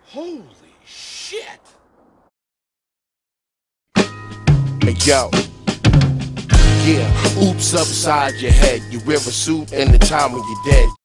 Holy shit! Hey yo, yeah, oops upside your head. You wear a suit and the time when you're dead.